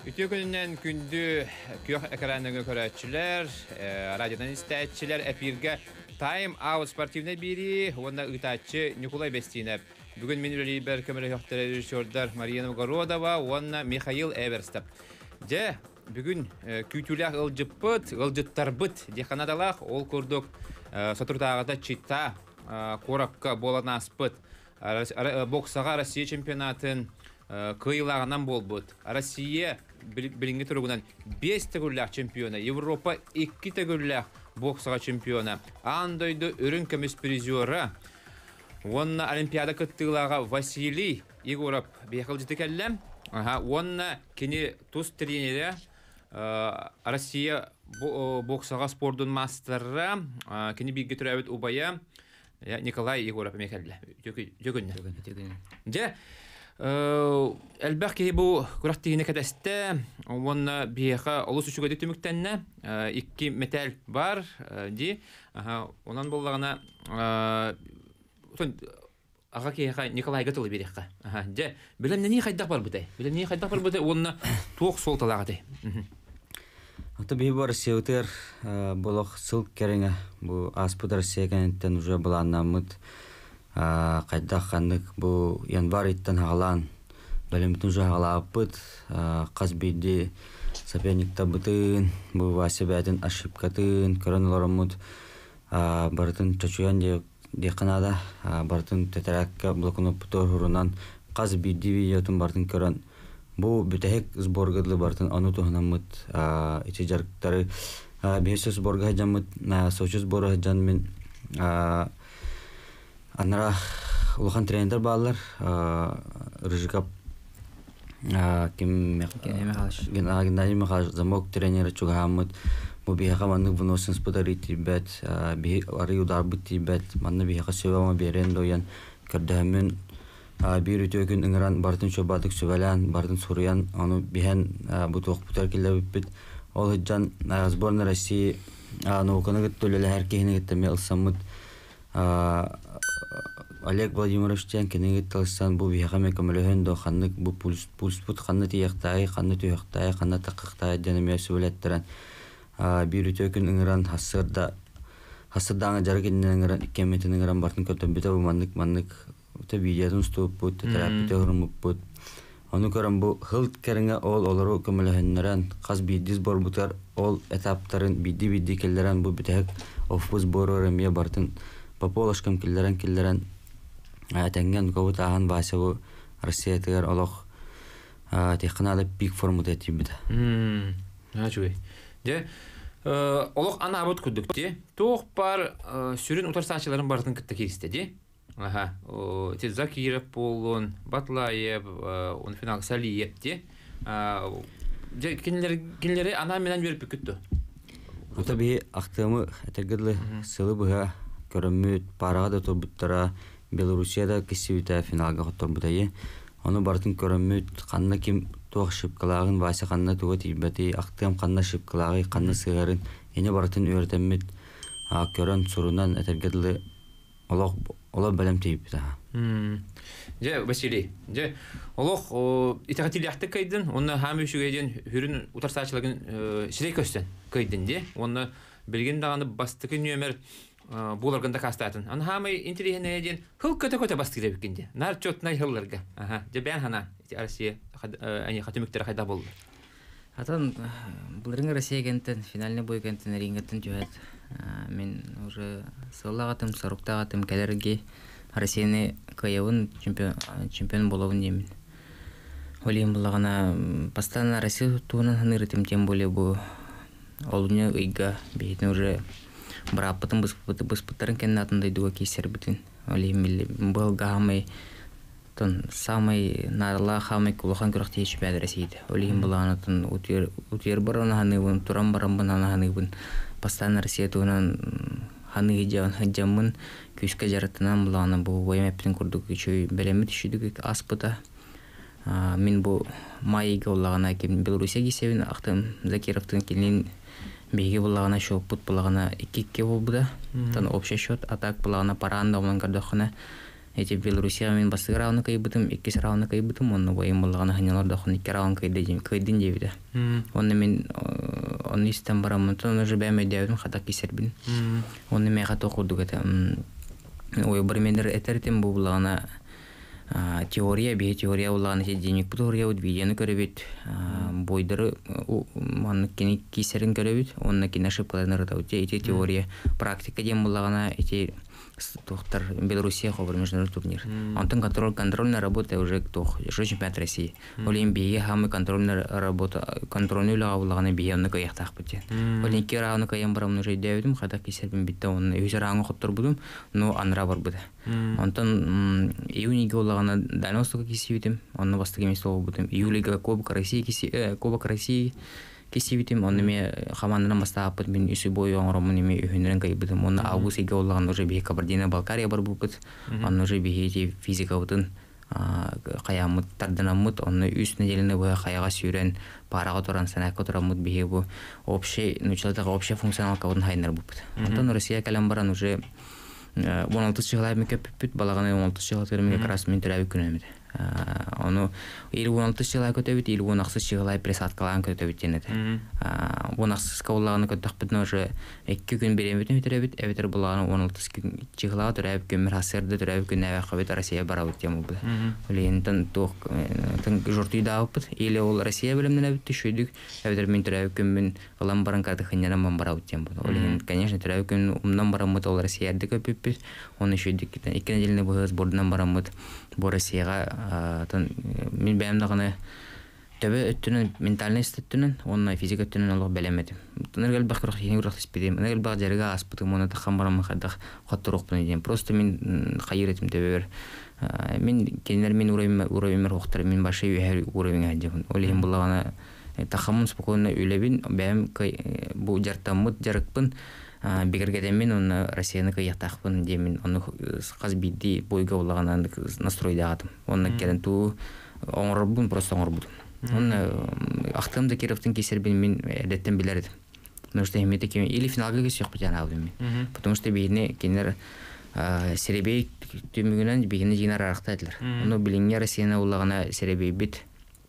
Ütü gününden gündü kök ekranını körətçilər, radiodan istəyətçilər əpirgə Time Out sportivne biri, onda ıtaçı Nikolay Bestinov. Bugün men Liber kamera rejissörlər Mariya Gorodova, onda Mikhail Everstep. Je, bugün kütülək ılcıttarbıt dexanadalaq ol kurduk Saturdağda çita korapka bolanaspıt. Boksağa Россия чемпионатын кыйлағынан болбыт. Россия билинги тургунан 5 төгүлләк чемпиона, Европа 2 төгүлләк боксага чемпиона. Андойды өрүн көмөс призера. Онна Олимпиада кыттыйлага Василий Егоров бехил житекеллем. Онна кини туз тренери Россия боксага спордун мастері кини билги турабыт убая Николай Егоров мекелле. Жөгүн. Же Әлбәқ бұл күрақтығыны кәдәсті, оны бейеға олыс үшігі дөтіміктенне 2 метал бар, де, онан болағына аға кейеға Николай ғытылы береққа. Де, білімне не қайдақ бар бұдай? Оны тоқ сол талағыдай. Аты бей бар сеутер болық сылк кәріңі, бұл аспыдар сегенеттен уже бұланнамыд, қайдақ қандық бұл январ иттен ағалан бәлемітін жа ағалапыд қаз бейді сапяникта бұтын бұл васы бәдін ашипкатын көрін оларымыд бартын чачуян деқанада бартын тәтәрәкке блокынып бұтыр ұрынан қаз бейді видеотын бартын көрін бұл бүтәхек сборгыдлы бартын ану тұхынамыд ичі жарықтары бейсі сборға жамыд сочу сборға жанмен Анара улахан тренер баллар Рыжикап Геннадий Михайлович замок тренер чугамыт бу бияга манны выносин сподарити бет би ары удар бити бет манны бияга сөбама берен доян кырдамын бир өтөгүн ыңран бартын чөбатык сөбелен бартын суруян аны биһен бу ток бутар килеп бит ол жан сборная России науканы гыттөлеле herkehini гыттаме ылсамыт Олег Владимирович кенегит талсан бу бияга мекамелен до ханнык бу пульспут ханны тияхтай ханны түйхтай ханны такыктай денеме сөйлеттерен бир өтөкүн ыңран хасырдаңы жаргынын ыңран икеметин ыңран бартын көтөн бите бу маннык өтө видеодун стоп бу терапия хурмуп бу аны көрөм бу хылт кериңе олору көмөлөннөрөн каз бидиз борбутар ол этаптарын биди келлерен бу битек офбуз борор эмие бартын Пополошкам киллерен тәңген көбіт ағын басы бұл Россия тегер олық текінады пик формуды әтейбіді. Жуй. Олық ана абыт күдік де. Тоқ бар сүрін ұтарсачыларын бардың күтті керісті де. Закиров болуын, Батлаев, он финал Салиев де. Кенлері ана менен беріп күтті. Ота бей ақтымы әтегірлі сылы бұға көрөммүт парада турбуттара Белоруссияда кисибита финалга которбутайы. Оны бартын көрөммүт канна ким тоқ шипкалагын вася канна туга тибати актым канна шипкалагы канна сыгарын эне бартын өртөммүт көрөн сурунан этергедле оло белем тибита. Же Василий, же олох итагатилякты кайдын, оны хам үшүгеден хүрүн утарсачылыгын сирей көстөн кайдын де. Оны билген даганы бастыкы нөмер буларганда кастатын. Аны хамай интеллигенеден хыл көтө басты деп кенде. Нар чотнай хылларга. Же бен хана Россия ани хатымыктар кайда болду. Атан буларга Россия гентен финальный бой гентен рингеттен жөт. Мен уже сыллагатым, саруктагатым келерге Россияны кайын чемпион болуун деймин. Олим булагана постоянно Россия туунан ханырытым тем более бу олуня ыйга бейтин уже Браппатын бұспыттарын кәнін атындай дуға кейсер бітін. Олеймелі бұл ғамай, самай нарыла ғамай күліған күріқті ешіп әді Ресейді. Олейм бұл ағанатын ұтер бар оны ғанығын, тұран баран бұн ана ғанығын. Пастан Ресей туынан ғанығы жамын көшкі жараттынан бұл ағана бұл оймәптің күрдік үшөй бәлемет үшідік аспыта. Мен бұл майыға олағана кем Белорусия кейсебін ақтым Закировтың келінен беги булагана шопут булагана 2-2 болбуда. Тан общий счет атак булагана паранда оман гардохана эти Белоруссия мен бастыгы рауны кайбытым, иккис рауны кайбытым, онны бойым боллагана ханялар дохун икки раун кайдын дебиде. Онны мен онны истен барамын, онны же бәмей дәвдім хатак кисербин. Онны мен хат оқудук это. Ой, бір мендер этердім бұл боллагана теория боллагана денег теория ud видеоны көрөбүт. Бойдары манны кини кисерин көрөбүт, онны кини ошибкаларын ырдабыт. Эти теория практика дем боллагана эти доктор Белоруссия хобыр международный турнир. Антон контрольная работа уже тох, чемпионат России. Олимпия хамы контрольная работа, контрольный лаганы биянны каяктак бите. Олимпия рауны каян барам уже дәвдим, хата кисербин битте онны үзе рауны хоттор будум, но анра бар буда. Антон июниге лаганы дальностуга кисибитим, онны бастыгы эмес болуп будум. Июлиге Кубок России кисибитим, онны ме хамандан бастапыт мен үсү бой оңромун эме үйүнөрөн кайбытым. Онны августиге оллаган уже бие Кабардино-Балкария бар булбут. Онны уже бие физика бутун каямыт тарданамыт, онны үс неделене бой каяга сүйрен парага туран санакка турамыт бие бу общий функционалка бутун хайнар булбут. Антон Россия калам баран уже 16 жылай мекеппит балаганы 16 жылай термиге крас мен терәбик күнәмиде. Onu 16 жылай көтөбүт, 16 жылай пресаткалан көтөбүт денеди. 16 кауллаганы көтөкпүтүн уже 2 күн беремитин өтөрөбүт. Эбетер булаганы 16 жылга төрөбүт, көмүр хасырды төрөбүт, күнәвә кабыт Россия барабыт тем булды. Олентен ток тын журтуй дагыпт. Или ол Россия белемнен өтүп түшүдүк. Эбетер мен төрөбүт күнмүн алам баран картаханнан мен барабыт тем булды. Олен, конечно, төрөбүт күн умдан барамыт ол Россияды көпүп. Оны шүдүк 2 неделене быгыз бордунан барамыт. Бу Россияга мен бәйімдағаны төбі өттінін, ментальность өттінін, онына физика өттінін олығы бәлемедім. Нұргел бақ күріқ тегені күріқ теспедем. Нұргел бақ жарыға аспытым, оны таққан барамын қадақ қаттыр оқпын едем. Просто мен қайыр етім төбі бер. Мен кенелер мен уровимер оқтар, мен башы үйәр уровиңа әдем. Олейін бұлағана тақамын спокойно үйлебін, бәйім бұл жартамыд, жарықпын. Бигергедемин оны Россияны каяктакпын демин, оны каз бидди бойга улаганан настройдагатым. Оны келен туу оңорбун, просто оңорбудум. Оны актымда Кировтун кесербин мен эдеттен билердим. Потому что эмете кем или финалга кесек бутан алдым мен. Потому что бийне кенер серебей түмүгүнөн бийне жинар арактадылар. Оны билиңе Россияны улагана серебей бит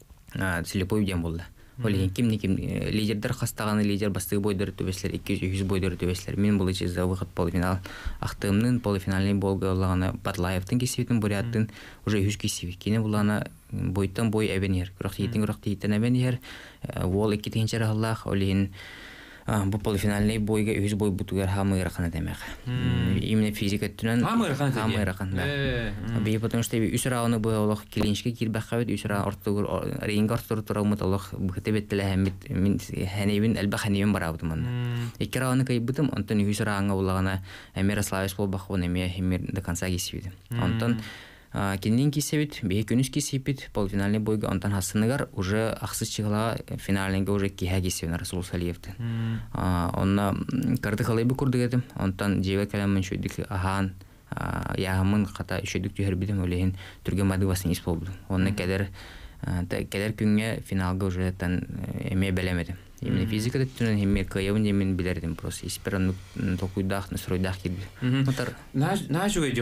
слепой дем болду. Олеген ким лидердер хастаганы лидер бастыгы бойдары төбеслер 200 бойдары төбеслер. Мен бұл за выход полуфинал актымнын полуфинальный болга олагана Батлаевтын кесибитин буряттын уже 100 кесибит. Кене булана бойттан бой эбенер. Күрөктейтен эбенер. Ол 2-нче рахаллах олеген bu полуфинальный бойга 100 бой бутугар хамы рахана демек. Именно физика түнен хамы рахана. Бей потому что үс рауны бой олох килинчке кирбахабет үс рауны ортугур рейнг ортугур турамыт олох бухтебеттеле хамит мен ханебин алба ханебин барабытым аны. 2 рауны кайбытым, онтон үс рауны улагана Мирославец болбахын эме хемер до конца кесибит. Онтон кендин кисебит, бей күнүс кисебит, полуфинальный бойга онтан хасыныгар уже аксыз чыгыла финалинге уже киха кисебин Расул Салиевтен. Онна карды халайбы курдук этим, онтан жега каламын шөйдүк ахан, яғымын қата шөйдүк түйербидим, олейін түрге мадывасын ес болбудum. Онна кедер күнге финалга уже тан эме белемедим. Именно физика түнен хемер каябын демен билердим, просто испер токуйдах, настройдах кирди. На жугайди,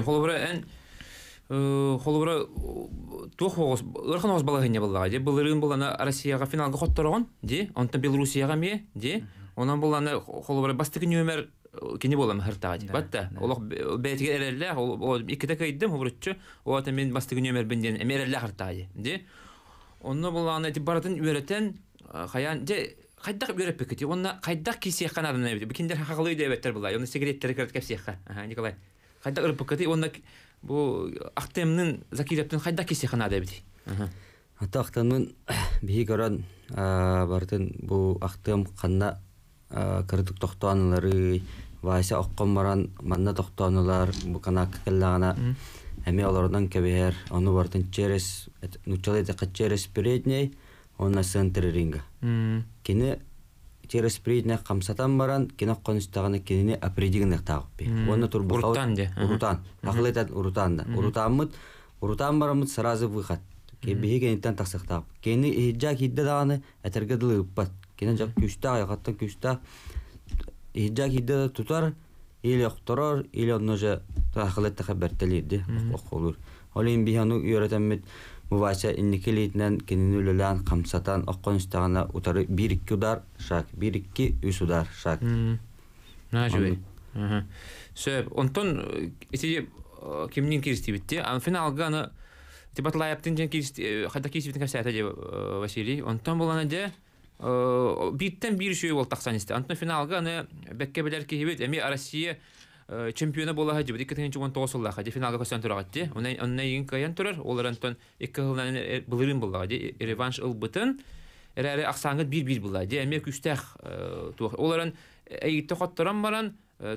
холобра тух ырхан оз балагыня буллага же былырын булана Россияга финалга хотторгон же онтан Белоруссияга ме же онан булана холобра бастыгы нөмер кини болам хыртага же батта олох бетиге эрелле ол иките кайдым хобруччу ота мен бастыгы нөмер бенден эмерелле хыртага же онно булана ти баратын үйрөтен хаян же кайдак үйрөп кетти онна кайдак кисе канадына бит бикиндер хакылы дебеттер булай оны секреттер кертип кепсиха Николай кайдак үрөп кетти онна bu актемнин закиреттен кайда кесе канада бит. Атактанын бии көрөн бартын бу актем канна кырдык токтоонлары вайса оккон баран манна токтоонлар бу канак келлагана эми олордон кебер ону бартын через нучалыда через передний он на центр ринга. Кини через передний камсатан баран кино конустаганы кинини определенных тагып. Оны турбу урутан. Ахлетат урутанда. Урутан барамыт сразу выход. Кебиге генеттен таксактап. Кени иджа кидде даганы этергедиле уппат. Кени жак күстө аягаттан күстө иджа кидде тутар или окторор или онно же тахылет хабарталиди околур. Олин бихану юратаммит мувача инникелитнен кининүлелән камсатан окконстагына утары 1-2 удар шаг, 1-2-3 удар шаг. Нажуй. Сөп, онтон ити кимнин киристи битти. Ан финалга аны тибатлайыптын жен киристи, хадда киристи капсата же Василий. Онтон булана же биттен бир шөй бол таксанисти. Антон финалга аны бекке белер кибит. Эми Россия чемпионы болаха же. 2019 жылда же финалга көсөн турагатты. Онна ин каян турар. Олар Антон 2 жылдан булырын булга же. Реванш ылбытын. Эрәре аксаңыт 1-1 булла. Же эми күстәх оларын эйитте хоттаран баран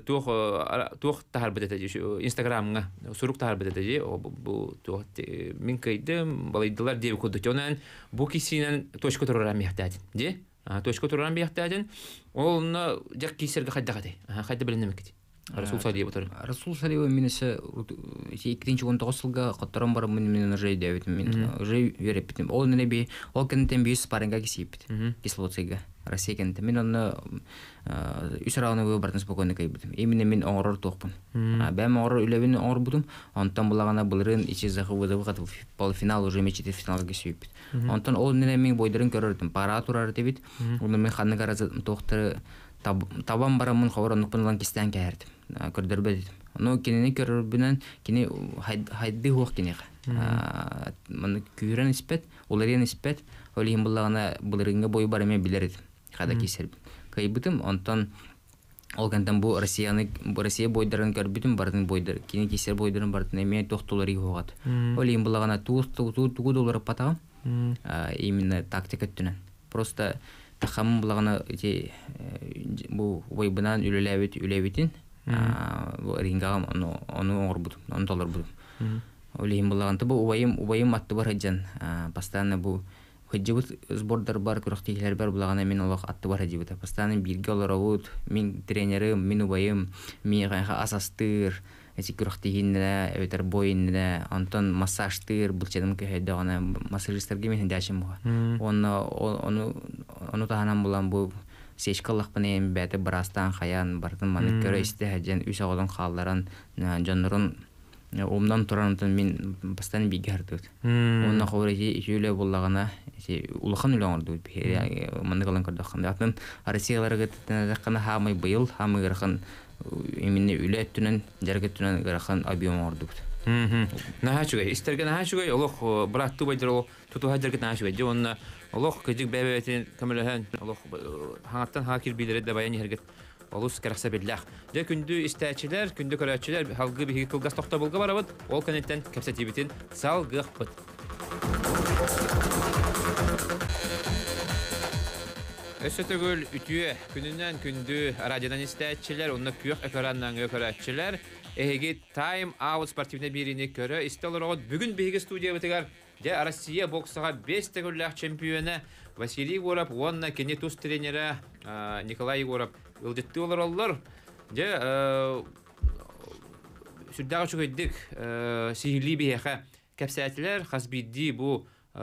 туох тахар бедете Инстаграмга сурук тахар бедете бу туох мин кайдым балайдылар деп коддут. Онан бу кисинен точка тураран мехтадин. Же точка тураран мехтадин. Олны жак кисерге хаддагаты. Хадда беленемекти. Расул Салиев отыр. Расул Салиев минесе 2019 жылга коттаран бар мен уже девит мен уже верепитим. Ол небе ол кентен бис паренга кисипит. Кислоцега. Россия кенте мен оны үсрауны бартын спокойно кайбытым. Именно мен оңорор тохпун. Бәм оңорор үлебин оңор будым. Онтан булагана булырын ичи захыбыды катып полуфинал уже мечите финалга кисипит. Онтан ол нене мен бойдырын көрөрдүм. Пара турар дебит. Уны мен ханны гаразы тохтары табан барамын хаваранып пынлан кистен кәрдим. Көрдөрбөдүм. Ну кинени көрөрбүнөн кини хайды хуак кинега. Маны күрен испет, оларен испет, олим булагана булырынга бой бар эме билер. Хада кисер. Кайбытым онтан олгантан бу Россия бойдарын көрбүтүм бардын бойдар. Кини кисер бойдарын бардын эме токтолори хуагат. Олим булагана туу доллар патагам. Именно тактика түнөн. Просто тахам булагана бу бойбынан үлелебитин. Рингагам оны оңор будум, оны доллар будум. Олим булаганты бу убайым атты бар хаджан. Постоянно бу хаджыбыт сбордар бар, күрөктегилер бар булагана мен олак атты бар хаджыбыт. Постоянно бирге олоробут, мен тренерим, мен убайым, мен асастыр, эти күрөктегинде, өтөр бойинде, антон массажтыр, булчадым көйдө ана массажисттерге мен дашым буга. Оны таханам булам бу сечкаллах панем бәте барастан хаян бардын маны көрө истеһәҗән үс агыдан халларан жаннырын умдан турантын мен бастан бигәрдүт. Онна хаврыҗи җүле буллагана улахан үләңдү маны калан кырдакан. Атын Россияларга тәнәккән хамый быел хамый гырхан именно үлә түнен җәргә түнен гырхан объем ордут. Нахачугай истерген нахачугай олох братту байдыр туту хаҗырга нахачугай. Онна Олох кыжык бәбәтен камеләһән олох хаңаттан хакир билере дә баян һәргәт олус каракса белләх. Дә күндү истәчеләр, күндү көрәчеләр халгы биһи кылгас токта булга барабыт. Ол канеттен кәпсәтибитен салгыпбыт. Өсөтөгөл үтүе күнүнән күндү радиодан истәчеләр, онны күк экраннан көрәчеләр. Эге Time Out спортивный бирине көрө истелрот бүгүн биһиге студия битегәр. Де Россия боксага 5 төгүлләк чемпионы Василий Егоров, онна кенетус тренеры Николай Егоров ылдытты олар. Де сүрдәгә чыгыдык сихли бияха кәпсәтләр хасбидди бу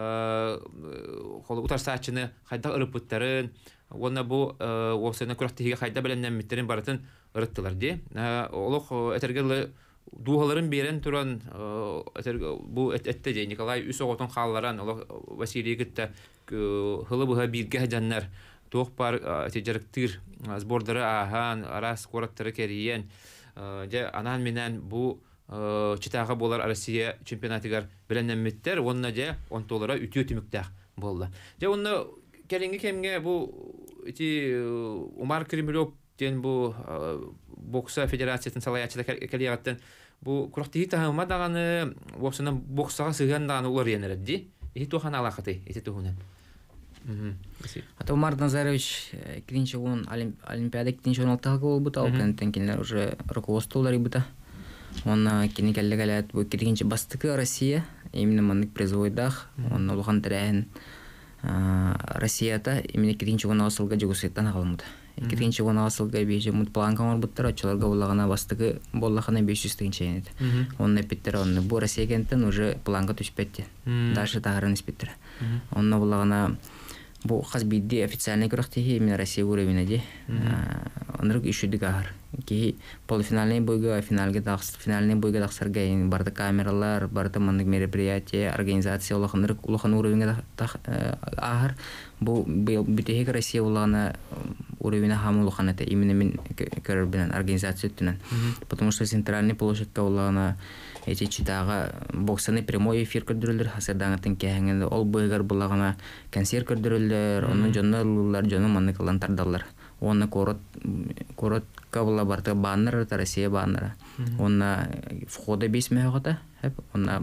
холу тарсачыны хайда ырыпыттарын, онна бу осына күрәктеге хайда беләннән миттерин баратын ырыттылар ди. Олох этергеле дуһаларын берен туран бу этте Николай Үсөготон халларан Василий Гитта хылы буга бирге жаннар тох бар тежерктир сбордары ахан арас кораттары кериен же анан менен бу читага болар Россия чемпионатыгар беленнен миттер онна же онтолора үтү өтүмүктак болду. Же онна келинге кемге бу Умар Кремлев ден бу бокса федерациясын салаячыда келиягаттан бу курактыгы тахыма даганы боксынан боксага сыган даганы улар енерди. Тухан алакаты тухунан. Ата Умар Назарович кинче он олимпиада кинче 16 болбута, ал кенттен кинлер уже руководстволары бута. Он кинекеллегалат бу кинче бастыкы Россия, именно маннык призовойдах, он улхан терен Россията именно кинче он асылга жугусеттан калмыды. Кинче он асылга бейже мут планкам бар буттар, ачаларга булагана бастыкы боллахана 500 тыгынча. Он напиттер, он бу Россия кенттен уже планка түшпетти. Дальше тагырын испиттер. Он булагана бу хазбидди официальный көрөктеги именно Россия уровенде. Онрык үшүдүк агар. ки полуфинальный бойга финальный бойга тахсарга барды камералар барды мандык мероприятие организация улахан уровенге ахар бу битеге Россия улана уровня хамулахан это именно мен көрбенен организация түнен потому что центральный площадька улана эти читага боксаны прямой эфир көрдүрүлөр хасырдаңатын кеңенде ол бойгар булагана концерт көрдүрүлөр онун жоннолулар жону мандыкалан тардалар онна корот кабла барта баннер это Россия баннера онна входа 5 мегата онна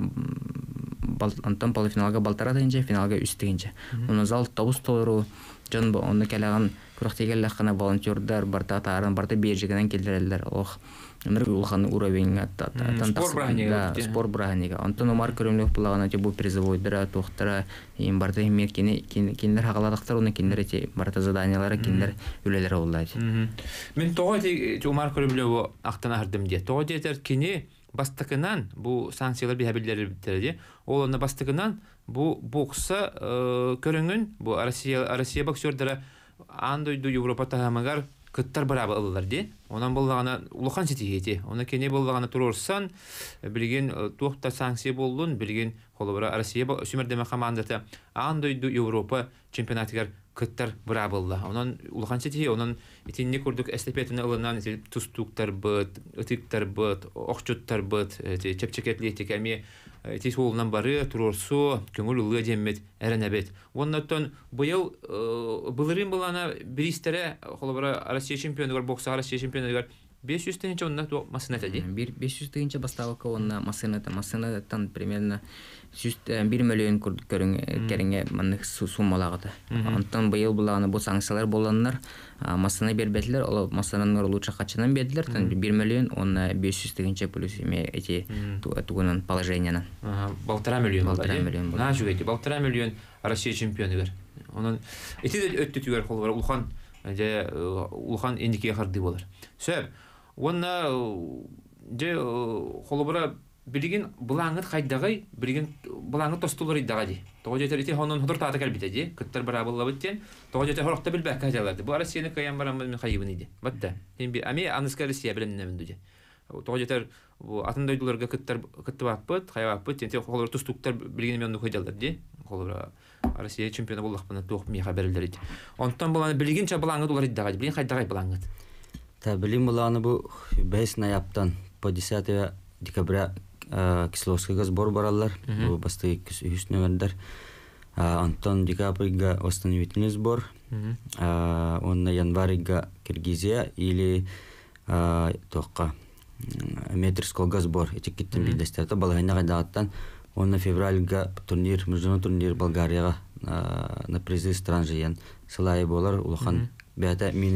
антон полуфиналга балтара дайынча финалга үстігінче онна зал табус толору жон онна келаган курактегеллахана волонтердар барта тарын барта бержигенен келдирелер ох улхан уровень спор бранига антон Омар Көрөмлөв булагана бу призовойдара тохтара им барта меркени киндер хагаладыктар уну киндер эти барта заданиялары киндер үлелер болдайт мен тоой Омар Көрөмлөв актана ардым ди тоой детер кини бастыкынан бу санкциялар бихабиллери биттерди ол аны бастыкынан бу бокса көрөңүн бу Россия боксерлары андойду Европа тагамагар кыттар барабы ыллар ди онан боллагана улахан сетиети оны кене боллагана турурсан билген туакта санкция болдун билген холобара Россия сүмердеме командаты андойду Европа чемпионатыгар кыттар барабылла онан улахан сетие онан итинне көрдүк эстафетаны ылынан тустуктар быт ытыктар быт окчуттар быт чепчекетлети кеме тис олунан бары турурсу көңүл ылы деммет эренебет оннотон быйыл былырын булана биристере холобара Россия чемпионы бар бокса Россия чемпионы 500 тысяч онна машина тади 500 тысяч поставка онна машинатан примерно 1 миллион кереңе мандык суммалагыта антан быйыл булаганы бу санкциялар болганнар машина бербетлер ол машинаны лучше качанан бердилер 1 миллион онна 500 тысяч плюс эти тугунан положениянан 1,5 миллион на жүгети 1,5 миллион Россия чемпионы онун эти өттүтүгөр холбар улхан же улхан эндике карды болор сөп онна же холбара билген булаңыт кайдагай билген булаңыт тостулар идага ди тогожетерите хонун худур таата келбите ди кыттар барабылла биттен тогожетер хорокта билбек кажаларды бу Россияны каян барам мен хайыбын иди батта эми ами аныска Россия билемнем дуде тогожетер бу атындойдуларга кытты баппыт хайбаппыт тенте холбар тустуктар билген мен койдалдар ди холбара Россия чемпионы боллакпына тоқ ми хабарлар иди онтон буланы билгенче булаңыт улар идага ди билген кайдагай булаңыт та билим буланы бу 5 ноябрьтан по 10 декабря Кисловскийга сбор баралар бу басты 200 номердер антон декабрьга восстановительный сбор он на январьга Киргизия или тоққа метрсколга сбор этикеттен билдестерде балайна кайдагаттан он на февральга турнир международный турнир Болгарияга на призы стран жыян сылайы болар улахан бята мини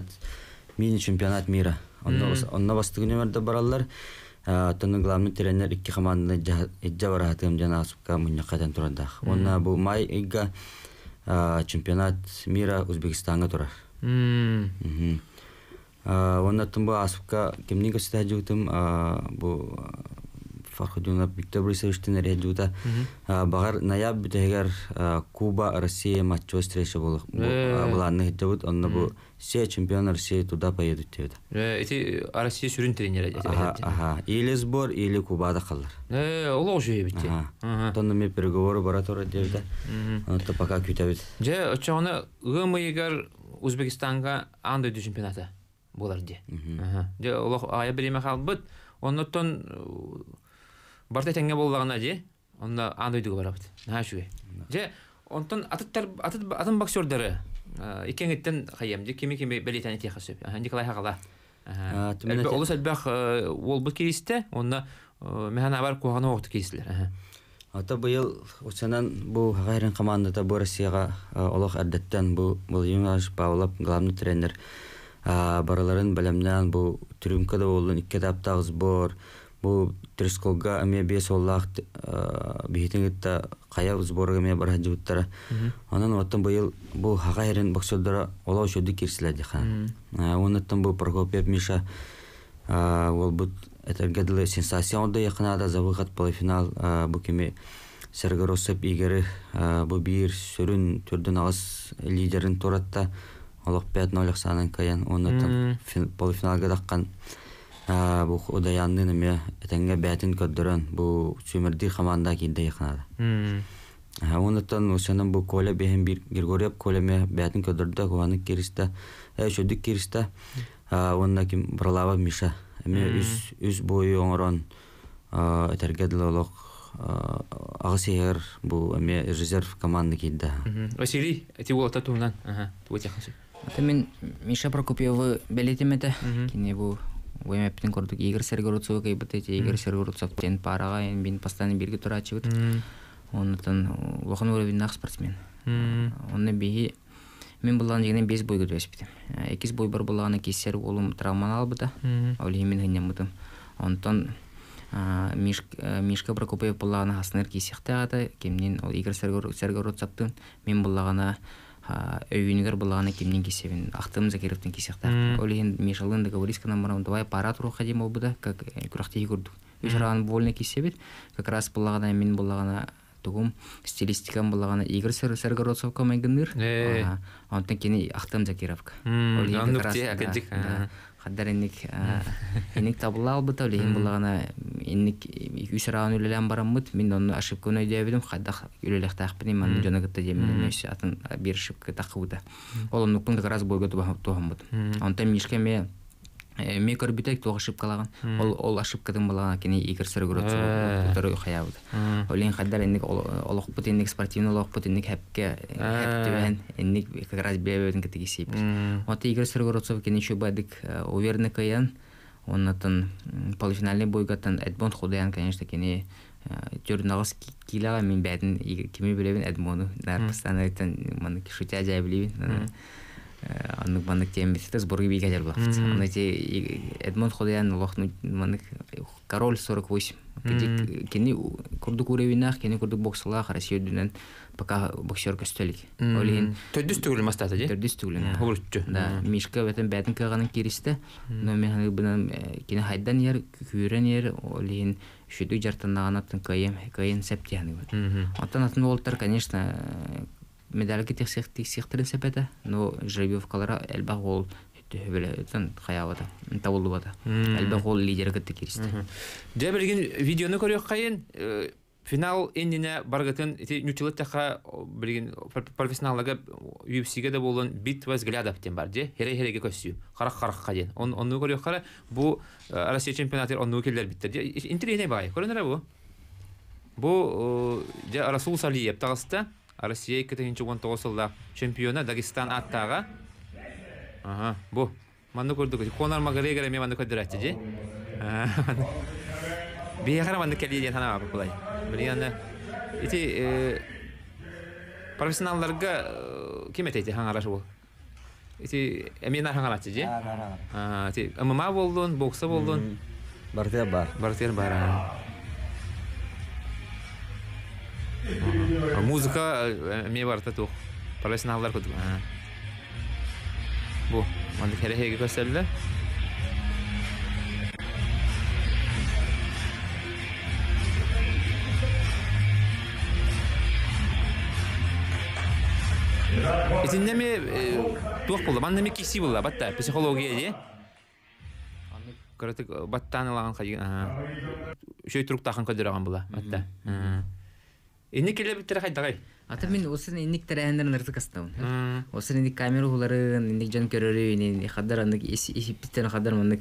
чемпионат мира онна бастыгы номерде баралар тонны главный тренер 2 команданы эджа баратым жана асупка муньякатан турдах онна бу май игга чемпионат мира Узбекистанга турар онна тумбу асупка кемнинге стадиутым бу Фархудинов Виктор Борисовичтен режута багар ноябрь битегер Куба Россия матчо встреча буланы жабут онна бу все чемпионы России туда поедут тевда эти Россия сүрүн тренер или сбор или Кубада калар олоо жөө битти тонны ме переговоры бара тора девда то пока күтөбүт же очоны ымыйгар Узбекистанга андай чемпионаты болар ди же олоо ая биреме калбыт оннотон барта теңге боллагана ди онда андойдуга барабыт нашуге же онтон атын боксерлары икеңиттен кайям ди кими белетани техасып Николай Хагала олус албах ол бу киристе онда механа бар кугана окты кирислер ата быйыл учанан бу гайрын командада бу Россияга олох аддаттан бу Юнаш Павлов главный тренер бараларын билемнен бу трюмкада болдун 2 таптагы сбор бу Тресколга аме бес оллах бихитингитта кая сборга ме бар жуттара анан оттон быйыл бу гайрын боксерлары олоо шөдү кирсиледи хан оннан бу Прокопьев Миша ол бу этергедле сенсацион да якынада завыгат полуфинал бу кеме Сергоросов Игорь бу бир сөрүн түрдөн агыс лидерин торатта олох 5-0 санан каян оннотон полуфиналга даккан бу удаянны неме этенге бәтин көддөрөн бу сүмерди команда кийде якнада. Оннотон усанан бу Коля бехен Григорьев Колеме бәтин көддөрдө гуаны киристе шөдүк киристе онна ким Бралава Миша эме үз бою оңорон этергедил олох агысер бу эме резерв команда кийде. Василий эти вот татунан туутяхсы. Ата мен Миша Прокопьевы белетемете кине бу Вемептин көрдүк Игорь Сергородцов кайбыт Игорь Сергородцов тен парага бин постоянно бирге турачыбыт. Онтон лохан уровеннах спортсмен. Онны биги мен булган жегенен 5 бойга төспүтүм. 2 бой бар булганы кесер олум травманы албыта. Оле мен хыннамытым. Онтон Мишка Прокопьев булганы хаснер кесектагата кемнен ол Игорь Сергородцовтун мен булганы өйүнүгөр булганы кимнин кесебин Ахтым Закировтун кесектак. Оле Мишалын договориска номером давай пара туру хадим олбуда как курахти көрдүк. Үчраган вольный кесебит как раз булганы мен булганы тугум стилистикам булганы Игорь Сергородцовка мегнир. Онтон кени Ахтым Закировка. Оле как раз хаддарынник эник табыла албыта олеген булгана инник үсраган үлелен бараммыт мен оны ошибканы өйдөбүдүм хаддак үлелек такпын мен жоногытта жемин өсү атын бир ошибка такыбыта ол нукун как раз бойго тугамбыт онтон мишкеме ме көрбүтек туга ошибкалаган ол ошибкадын булгана кени Игорь Сергородцов туру хаябыт олен хаддар инник олокпут инник спортивный олокпут инник хепке хептүбен инник как раз бебедин кетигисип вот Игорь Сергородцов кени шубадык уверенный каян оннотон полуфинальный бойгатан Эдмонд Худаян конечно кени журналист килага мен бәдин кими билебин Эдмонду дар постоянно айтан маны шутя жайбилибин аннык маннык тембисте сборга бига жалбак. Анати Эдмонд Худаян лохну маннык король 48. Кени курдук уровенах, кени курдук боксалах Россия дүнен пока боксер көстөлик. Олин төдүс түгүл мастата же. Төдүс түгүл. Хурчу. Да, Мишка бетен бәтин каганын киристе. Но мен бунан кени хайдан ер, күрен ер, олин шүдүк жартанаган кайын септяны. Антан атын волтар, конечно, медальки тексектерин сепете, но жеребьевкалара элбак ол төбелетен хаябата, табылыбата. Элбак ол лидер кытты киристе. Де билген видеоны көрөк кайын финал эндине баргатын нютилаттаха билген профессионалларга UFC-ге да болгон битва взглядов тем бар же. Хере-хереге көсү. Карак каден. Онну көрөк кара бу Россия чемпионаты онну келдер биттер. Интернет бай. Көрөнөр бу. Бу же Расул Салиев тагыста Россия 2019 жылда чемпионы Дагестан аттага. Бу. Манны көрдүк. Конор Макгрегор эме манны көрдүрөт же. Бейгара манны келген тана булай. Билгенде эти профессионалларга ким этети хаңараш бул. Эти эмена хаңарат же. Эти ММА болдун, бокса болдун. Бартер бар. Музыка мне барта тух. Профессионаллар көтүк. Бу, мында хере-хеге көсөлдү. Итиннеме тух болду. Манда ме киси болду, батта психология же. Көрөтүк баттанылаган кайын. Шөй турук такан көдөрөгөн була, батта. Инник келе биттер хайдагай. Ата мен осын инник терәһендерин ыртык астабын. Осын инник камера уларын, инник жан көрөрү, инник хаддар андык исиптен хаддар мындык.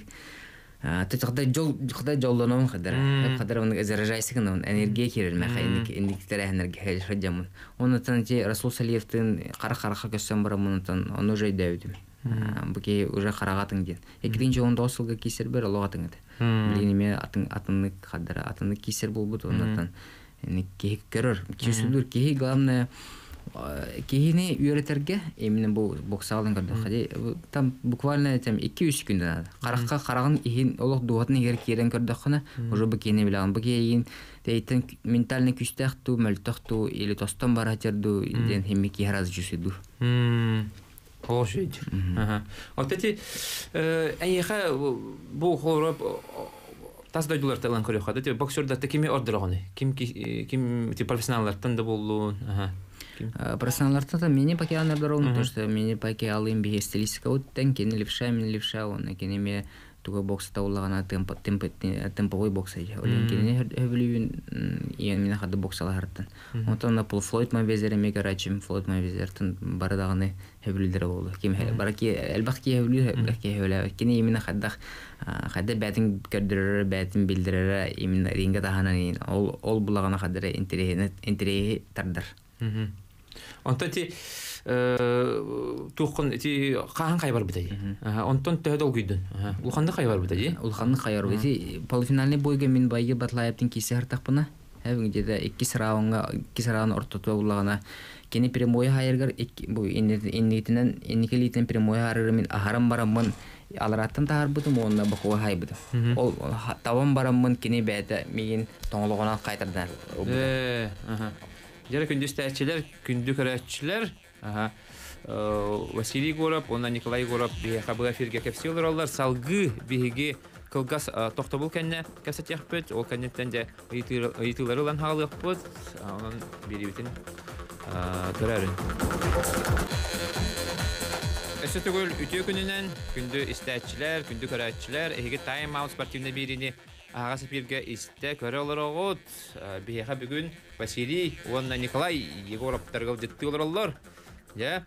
Хаддар жолдоном хаддар. Хаддар мындык заряжайсыгын энергия керер мен инник терәһендерге хаҗамын. Онтан же Расул Салиевтин кара-карага көссөм барамын, аны уже дөйдүм. Буки уже карагатын ден. 2019 жылга кисер бер алгатын эт. Билиниме атыннык хаддар, атыннык кисер болбут онтан. Кеһи көрөр. Чүсүлүр кеһи главное кеһини үйрөтөргө эмне бу боксалын көрдүк. Там буквально 2-3 күндө каракка караган ихин олох дуатын эгер керен көрдүккана уже бу кене билган. Бу кеһин дейтен ментальный күчтакту, мөлтөкту или тостон баратерду ден хемики хараз жүсүдү. Холошить. Вот эти айха бу хороп тас дойдулар талан көрөк хады. Боксердар такими ордерогоны. Ким профессионаллардан да болду. Профессионалларда да мини паки анардар он, то что мини паки алым бие стилистика уттен, кени левша, мин левша, он кени ме туга бокста уллагана темповой бокса. Олен кени хөбүлүн мина хады боксалардан. Онтон на пол Флойд ма везере мегарачим Флойд ма везертен бардаганы хөбүлдер болду. Ким бараки элбахки хөбүлү бахки хөбүлө. Кени мина хаддах хадда бәтин көрдөрөр, бәтин билдирер, именно ринге таханан ол булагана хаддары интереги тардар. Онто ти тухын ти кахан кайбар битади. Онтон төдөл күйдүн. Улханды кайбар битади. Улханды кайбар битади. Полуфинальный бойга мен байга батлаептин кисе хартакпына. Хәбиңдә 2 раунд ортото улагана. Кени прямой хайыргар бу иннитинен инникелитен прямой хайыргар мен ахарам бараммын. Алараттан тахар бутум онна бакова хайбыды. Ол таван бараммын кени бәте меген тоңлыгына кайтырдан. Жара күндү стәчилер, күндү көрәчилер. Василий Горов, онна Николай Горов бихабыга фирге кепсилер алар салгы биге кылгас тохтобул кенне кәсәт яхпет, ол кеннеттен дә ыйтылары лан халык бут. Анын бирибитин төрәрен. Эсетөгөл үтө күнүнөн күндү стәчилер, күндү көрәчилер, эге тайм аут спортивный бирини агасы бирге исте көрө аларыгыт. Биха бүгүн Василий, онна Николай Егоровтарга деттилер алар. Я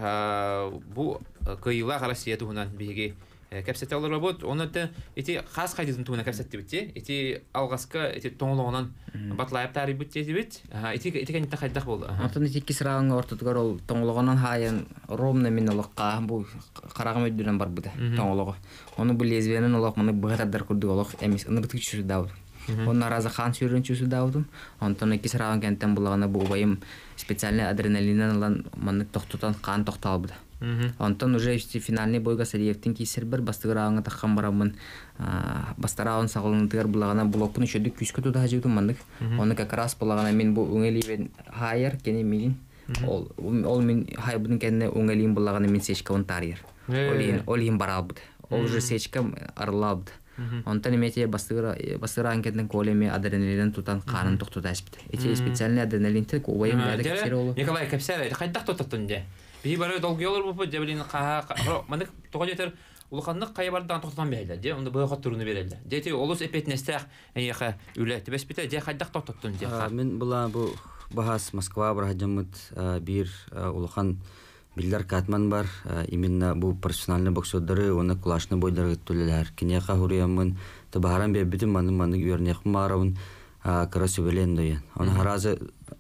бу кыйла Россия тугунан биге кепсет алар бут. Онда эти хас кайдын тугуна кепсет битти. Эти алгаска эти тоңлогунан батлайып тари битти бит. Эти кенте кайдак болду. Антон эти сыраган ортотгор ол тоңлогунан хайын ромна миналыкка бу карагым өйдүнөн бар буда тоңлого. Оны бу лезвиянын олок муну быгатадар курдук олок эмес ыныбытык чүрү дабы. Он раза хан сүйрөн чүсү дабыдым. Антон эки сыраган кенттен булагана бу байым специальный адреналинен алан мандык токтотан кан токталбыды. Антон уже финальный бойга Сариевтин кисер бир бастыгырагына таккан барамын. Бастарагын сагылындыгар булагана блокпун өчөдүк күскө туда хажыбытым мандык. Оны как раз булагана мен бу өңелибен хайыр кени менин. Ол мен хайбын кенне өңелим булагана мен сечкавын тарьер. Олин барабыды. Ол уже сечка арлабыды. Антон эмете бастыгырагын кенттен колеме адреналин тутан канын токтоташпыды. Эти специальный адреналин тек убайым бәдә кисер олу. Николай Кепсер, кайдак токтоттун де. Би бары долгы olur bu cebelin manda togajeter улханнык кайбардан токтотан бәйләр. Де онда бу хатырыны берәләр. Дети олус эпетнестәх яха үләте беспите де кайдак токтоттун де. Мен була бу бахас Москва браҗамыт бир улхан Билдар Катман бар, именно бу профессиональный боксерлары, оны клашны бойдары түлеләр. Кинеха хуриямын, табарам бе бүтүн маны үрнек маравын красивелен дойын. Оны харазы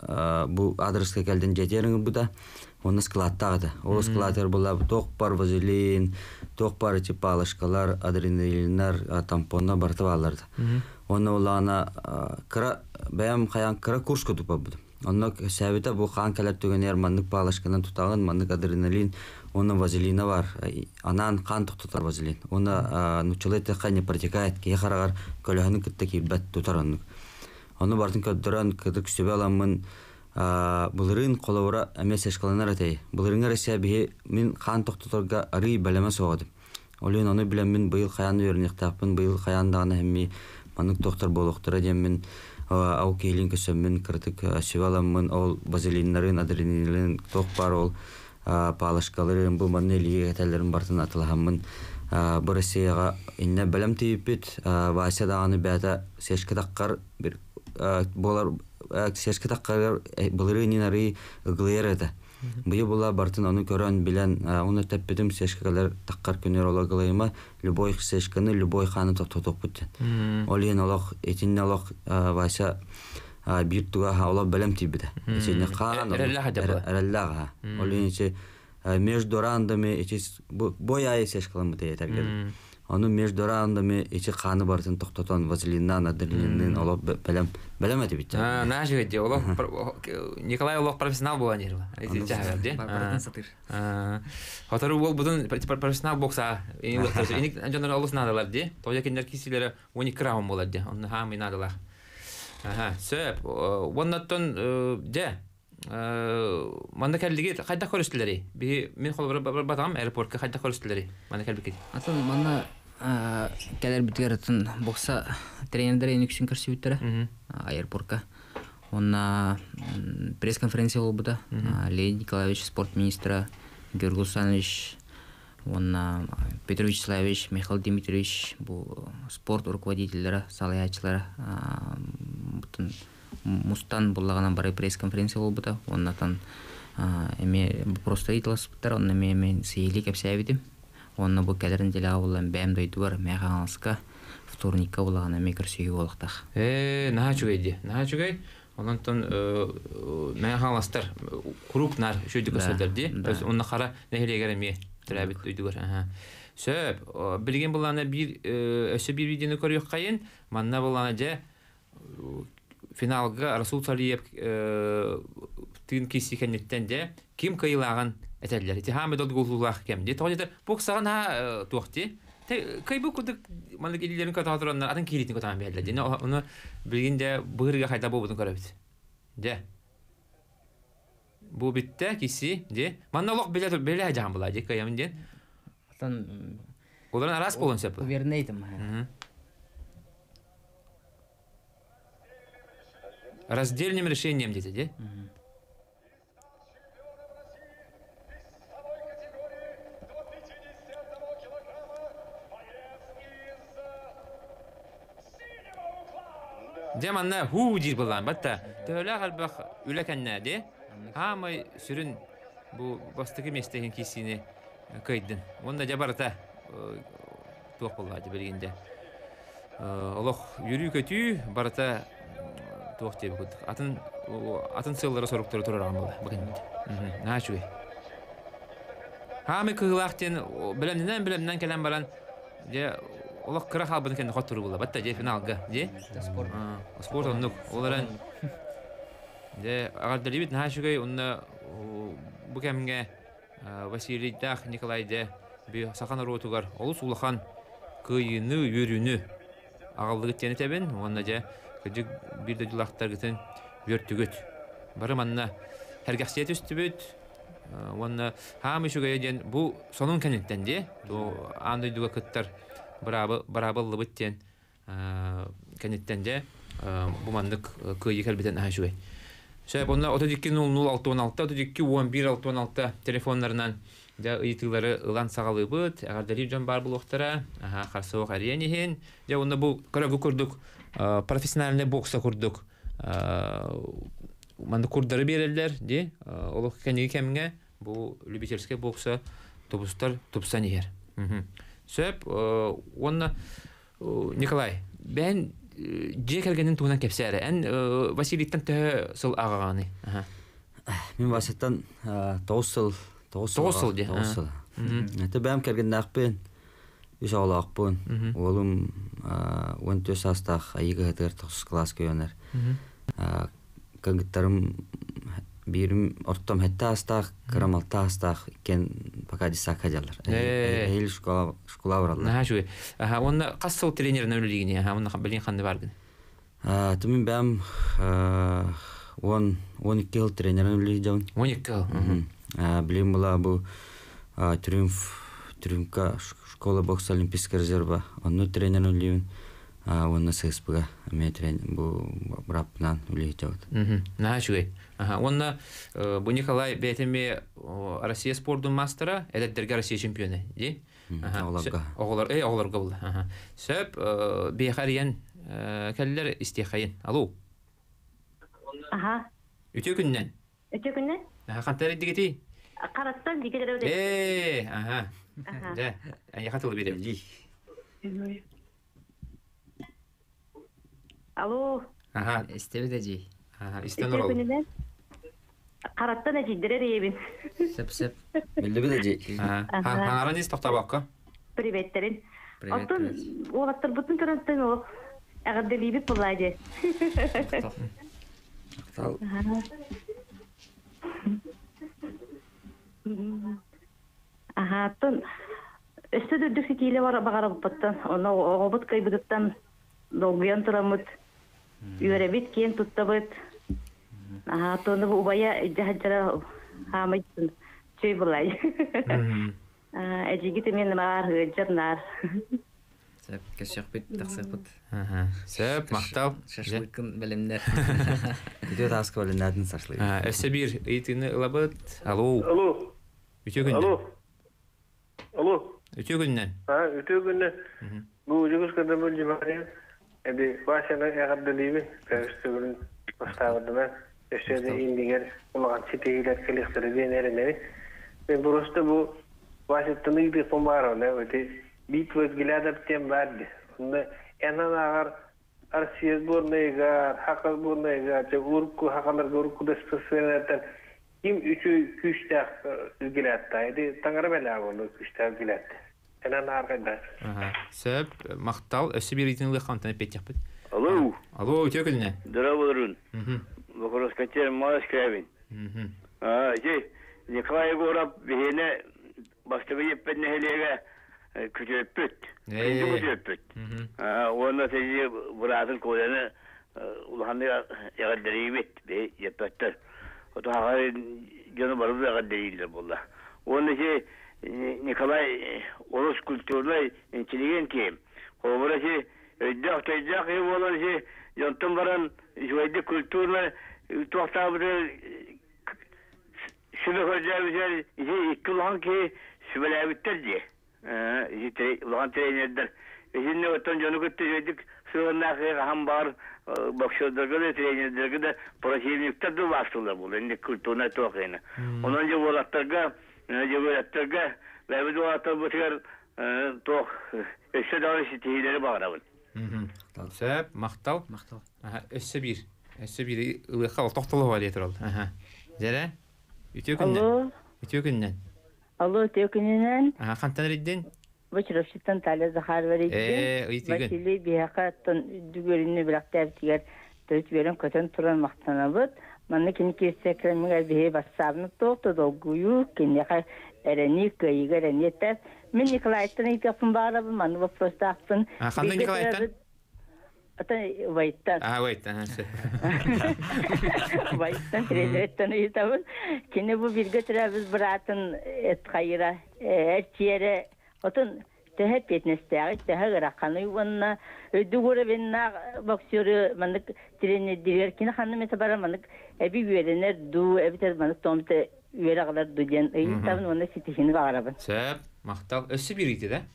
бу адреске келден жетеріңі буда, оны складтағыды. Ол складтар була тоқ бар вазелин, тоқ бар эти палышкалар, адреналинар, тампонна бартываларды. Оны олана бәям қаян кыра курс көтіп буду. Онно сәбите бу хан калап түгенер мандык палышканан тутаган мандык адреналин, оны вазелина бар. Анан кан туктатар вазелин. Оны нучылыты кане протекает, ке харагар көлөһүнүн кытта кибет тутаранны. Оны бардын көддөрөн кыдык сөбө аламын. Булырын коловра эмес эшкаланар атей. Булырын Россия бие мен хан туктатарга ары белеме согады. Олен аны билем мен быйыл каян өрнектапын, быйыл каяндагы хемми мандык доктор болуктура дем ау кейлин көсөммүн кырдык севаламмын ол базелиннарын адреналин ток бар ол палышкаларын бу маннелиге кетелерин бартын атыламмын бу Россияга инне белем тийиппит Вася даганы бәта сешке таккар бир болар сешке таккар булырынары ыглыйрыды быйы була бартын аны көрөн билен уну теппетим сешкелер таккар күнөрологлыйма любой сешканы любой ханы токтотуп бут. Олен олох этинне олох Вася бир туга хаула белем тибиде. Этинне хан эреллага. Олен эти между рандами эти бояй сешкалым дейтерген. Аны между рандами эти ханы бартын токтотон вазелиннан адреналинин олох белем этибит. Нажы де олох Николай олох профессионал буланер. Эти жагар де. Хатары бол будун профессионал бокса. Эник жандар олус надалар де. Тоя киндер кисилери 12 раунд болот де. Аны хам надалар. Сөп. Воннаттан де. Манда келдиги кайда көрүстүлөр? Мен колбар батам аэропортка кайда көрүстүлөр? Манда келбек. Атын мана келер битгердин бокса тренерлер эник үчүн көрсөттүр аэропортка. онна пресс-конференция болбуда. Леонид Николаевич, спорт министра, Георгий Александрович, онна Петр Вячеславович, Михаил Дмитриевич, бу спорт руководителлері, салаячылары, мустан буллаганан бары пресс-конференция болбуда. Оннатан эме просто итыласыптар, онна мен сейли кепсәбидим. Онна бу кәлерин деле авылдан бәм дойдуар, мәғаңалыска вторникка буллаган эме көрсөйү болуктак. Наха чугайди. Наха чугай. Онтон мәғаңаластар крупнар шөйдү көсөлдөрди. Онна кара нехилегер эме трәбит дойдуар. Сөп, билген булланы бир өсө бир видеоны көрөк кайын. Манна булланы же финалга Расул Салиев тын кисикеннеттен же ким кайлаган этеллер. Ити хамы долгулулах кемди. Тоҗа боксаган туакти. Кайбу кудык маны гелилерин кататыраннар атын киритин катан белди. Оны билгенде быгырга кайда болбудун көрөбүт. Же. Бу битте киси, же. Манналык беле жан була, же каямын ден. Atan Олар раз болон сеп. Увернейтим. Раздельным решением дети, де? Деманна ху дир булан, батта. Төлә галбах үлекәннә де. Хамай сүрен бу бастыгы местеген кисине кайдын. Онда жабарта туак булады бергенде. Аллах йөрү көтү барата туак деп куд. Атын сыллары соруктары турарган булды бергенде. Начуй. Хамай кылактен билемнен келен баран же Олақ кыра халбын кенде хоттуру була. Батта же финалга, же? Спорт оннук. Оларан же агардалибит нахашугай онна бу кемге Василий Дах Николай де би сахан ротугар олус улахан кыйыны йөрүнү агалдыгы тени тебен. Онна же кыжык бирде жулактар гытын бөртүгөт. Бары манна хергахсиет үстүбөт. Онна хамышугай ден бу сонун кенеттен же. Андай дуга кыттар барабылы биттен кенеттен же бу мандык кыйы келбетен ахшугай. Сөп онна 32-00-616, 32-11-616 телефонларынан да ыйтылары ылан сагалыбыт, агардалив жан бар булуктара, карсоок аренихин, же онна бу көрөгү көрдүк, профессиональный бокса көрдүк. Манды курдары берелдер, же, олук кенеги кемге бу любительский бокса тубустар тупсан егер. Сөп, онна Николай, бән же кергенин туынан кепсәрі, ән Василиттан төхі сыл ағағаны. Мен басыттан 9 сыл. 9 сыл де? 9 сыл. Әті бәм керген ақпен, үш ауыл ақпен. Олым 14 астақ айығы ғытығыр 9 класс көйенер. Каңгыттарым бирим ортом хетта астақ, кырамалта астақ, кен пока дисақ қадалар. Әйіл школа баралар. Наха шуы. Онна қас сыл тренерін өлілігіне, онна білген қанды бардың? Түмін бәм 12 жыл тренерін өлілігі жауын. 12 жыл? Білем бұла бұл Трюмка школа бокс олимпийская резерва. Онны тренерін өлілігін. Онна сығыспыға бұл бұрапынан өлігі жауын. Наха шуы. Онна бу Николай бәйтеме Россия спорттун мастера, әдәттәргә Россия чемпионы, де? Оғыларға болды. Сөп, бейхариян кәлілер істейхайын. Алу? Үте күннен? Үте күннен? Қантар едігеті? Қараттан дегелер өде. Жа, әне қатылы берем. Алу? Істебеді жей. Істен орал. Қараттан әжейдірер ебін. Сеп. Білді біді жей. Хаңаран ес тоқта баққа? Приветтерин. Оттон олаттар бұтын көрінттен ол. Әғірді лейбіт бұлайды. Оттон өсті дүрдіксі кейлі бағара бұттан. Оны оғыбыт қайбыдыттан долгыян тұрамыд. Үйеребет кен тұттабыд. Тоны bu ubaya jahatjara hamajtın. Çöy bulay. Ejigi temen var jarnar. Сөп кешек бит тахсык бит. Сөп мактал. Шашлыкын белемдер. Идет таска беленнәден сашлый. Эссе бир итине лабыт. Алло. Алло. Үтөгүннән. Алло. Алло. Үтөгүннән. Ütügünde bu ucuz kadar böyle cimari. Başına yakadılıydı. Üstügün başlamadılar. Üstüde indiler. Ulan çiteyiler kılıkları diyenlerine. Ve burası bu Washington'da gidiyor pomaro ne öyle. Bit vazgeçiler tem vardı. Onda enan ağır Arsiye bornayga, hakal bornayga, urku hakalar urku da spesifiyellerden kim üçü güçte ilgilettiydi. Tanrı bela onu güçte ilgiletti. Enan arkadaş. Сөп мактал эссе бир итине лыхантан петяпыт. Алло. Алло, үтөгүннән. Здравствуйте. Вопрос котер Москве. Николай Егоров бихене бастыгы еппен нехелеге күчөппүт. Күчөппүт. Онда теже буратын коланы улаханы ягадырыбет бе еппеттер. Ото хагы жана барып ягадырыйлар болла. Онда же Николай орус культурный интеллигент. Образ öydək olan şey yöntem varan öydək kulturla toxtabıdır şübhe hocamızlar iki ulan ki şübhelebittir diye ulan treynerler şimdi otan canı gitti öydək sığınakı ham var bakşodlarga da treynerlerge de projektler de vasıtalar bu indi kulturuna toxayına onun önce volatlarga ve bu volatlar bu sefer tox işte daha işitihleri bağırabın. Сөп мактал. Эссе бир лыха токтолуп алып турал. Зәре? Үтөгүннән. Алло, үтөгүннән. Кантан риддин? Бочровчтан Таля Захар веридди. Василий Бияхаттан дүгөрүнү бирактап тигер төрт берен көтөн туран мактанабыт. Маны кинки секремге бие бассабны токто долгую киняка эрени кыйгыр нетеп. Мен Николаевтан итепин бара маны вопрос таптын. Кандай Николаевтан? Ата Вайттан. Вайттан. Вайттан тренереттен итебин. Кине бу бирге теребиз биратын эт кайра эрчере отун tehep etnestəği tehə raqanı vonna ödügürə benna boksörü manık trener diler kine xanım etbara manık ebi verener du ebiter manık tomte vere kadar dugen tabın onda sitişini bağırabın. Səb maqtal ösü bir idi də.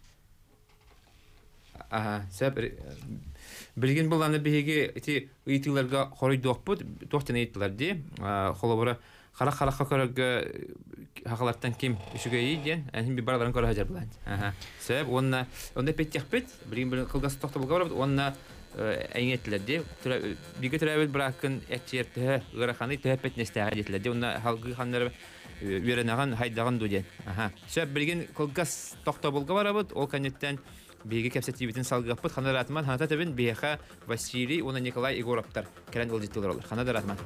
Səb bilgin bulanı bihigi iti itilərə xoruy doqbud toxtana itilər di. Xolabara Xara körəgə haqalardan kimüşüge yiyən, bir baraların körə hajar bulan. Səbəb onda petjaqbet, bir qılqası toxta bulqa var, onda əynətlər di. Birgə tərəvəl bırakın ətçertə qıraxanı təhəppət nəstəğə etlər di. Onda halqı xanları verənəğən haydağın duyen. Səbəb bilgin qılqas toxta bulqa var, o kanetdən Bilgi kapsativitin salgıqpıt xanlar atman, xanata təbin Bexa Vasili, ona Nikolay Igorovlar. Kələn qılcıttılar olur. Xanada atman.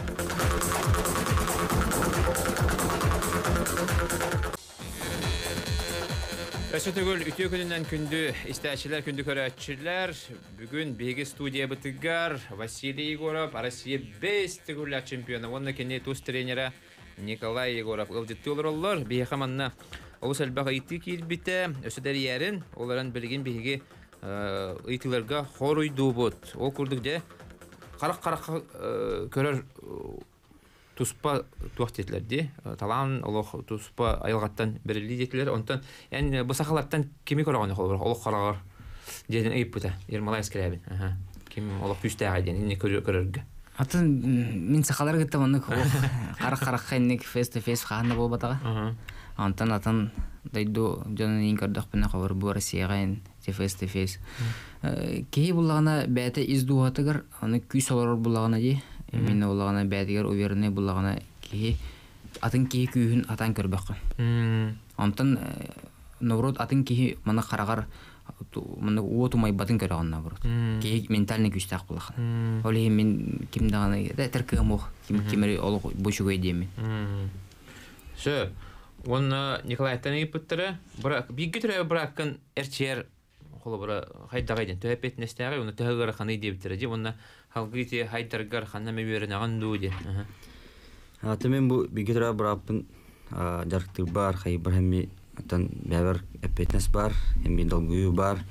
Ösötөгөл ütü günündən kündü istəçilər, kündü körətçilər. Bugün Bilgi studiya bıtıqar Vasili Igorov, Россия 5 tügürlər çempionu. Onunla kendi tuz treneri Nikolay Igorov qılcıttılar olur. Bexa manna Олус әлбәғі иті келбіті, өсідер ерін, оларын білген бейге итілерге қор үйду бұд. Ол күрдікде қарақ-қараққа көрер тұспа туақ детілерді. Талан олық тұспа айылғаттан бірілі детілер. Онтан, ән бұсақалаттан кеме көрағаны қол бар? Олық қарағар дедін өйіп бұта, ермалай әскерәбін. Кем олық күшті ағайден, не көрерге. Атын мен сақалар кеттім, оны қарақ-қараққа еннек фейс-то-фейс қағанды бол батаға. Антан дайду жонун ин көрдөк бина хабар бу Россияга фейс кей буллагана бәте издуатыгар аны күс алар буллагана ди мен буллагана бәтигер уверне буллагана кей атын кей күн атан көрбөк антан новрод атын кей мана карагар мана отумай батын көрөгөн новрод кей ментальный күстак буллаган оле мен кимдаганы теркем кимери олуг бушугай демен Шо Оны Николаевтан епіттірі, бейгі түрі бірақын әрчер қолы бірі хайдағайден төәпет нәстәғай, оны төәғыры қаны дейбіттірі де, оны халғы ете хайдарғар қанна мәберін аған дөу де. Атымен бұл бейгі түрі бірақпын жарықтық бар, қай бір әмі бәбір әпетнес бар, әмі долгүйі бар,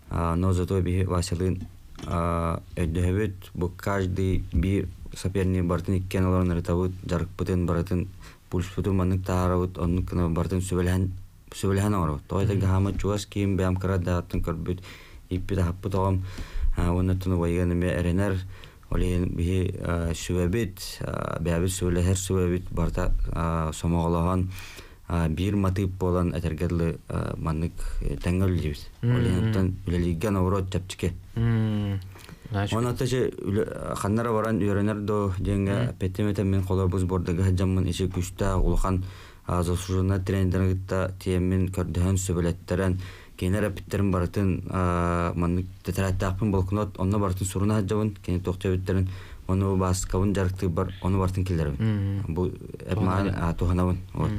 Но зато бихи Василин өйдөһөбүт бу каждый бир соперник бартын иккен оларын ырытабыт жарыкпытын баратын пульспутун маннык таарабыт оннук кына бартын сөбөлөһөн оңорбут тойтага хама чугас кийим бям кыраддааттын көрбүт иппит хаппыт огом оннотуну байганеме эренер олен бихи сөбөбүт бэбит сөбөлөһөр сөбөбүт барта сомоголоон бир матып болан этергерлы маннык теңгөлдүбүт олентен үлелигген орот жапчыке онатачы ханнара баран үйрөнер до денге петтемете мен колобуз бордага жаммын иши күстә улхан заслуженный тренергитта темен көрдөһөн сөбөлеттерен кенер апиттерин бартын маннык тетраттапын болкунот онно бартын суруна жабын кене токтөбүттерин onu bas kavun jarıktığı var, onu vartın killerimi. Bu etman tohanavun.